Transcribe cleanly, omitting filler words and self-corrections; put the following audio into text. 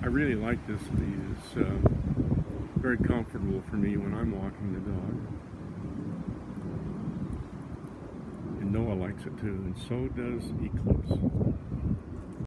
really like this lead. It's very comfortable for me when I'm walking the dog. And Noah likes it too, and so does Eclipse.